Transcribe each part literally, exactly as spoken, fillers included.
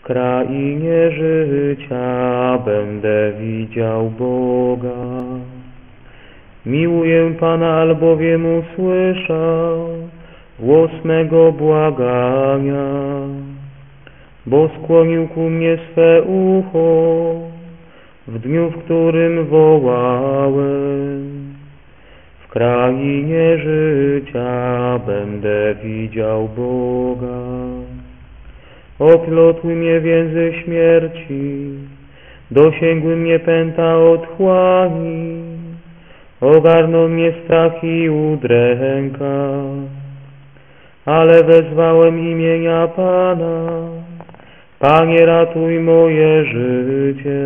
W krainie życia będę widział Boga. Miłuję Pana, albowiem usłyszał głos mego błagania, bo skłonił ku mnie swe ucho w dniu, w którym wołałem. W krainie życia będę widział Boga. Oplotły mnie więzy śmierci, dosięgły mnie pęta otchłani, ogarnął mnie strach i udręka, ale wezwałem imienia Pana. Panie, ratuj moje życie.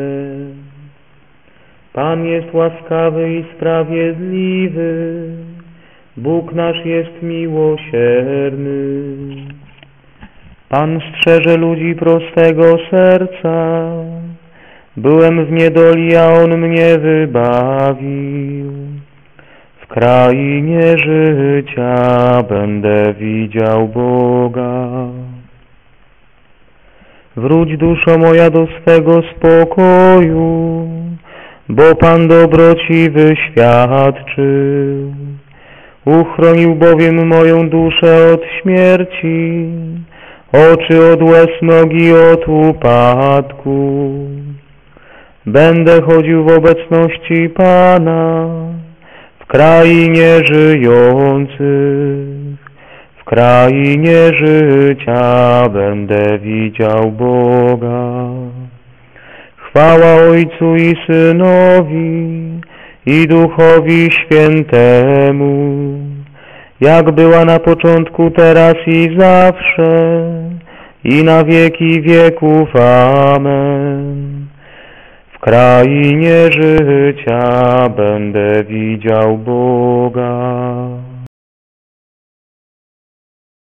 Pan jest łaskawy i sprawiedliwy, Bóg nasz jest miłosierny. Pan strzeże ludzi prostego serca, byłem w niedoli, a On mnie wybawił. W krainie życia będę widział Boga. Wróć, duszo moja, do swego spokoju, bo Pan dobrociwy świadczył. Uchronił bowiem moją duszę od śmierci, oczy od łez, nogi od upadku. Będę chodził w obecności Pana, w krainie żyjących. W krainie życia będę widział Boga. Chwała Ojcu i Synowi, i Duchowi Świętemu, jak była na początku, teraz i zawsze, i na wieki wieków. Amen. W krainie życia będę widział Boga.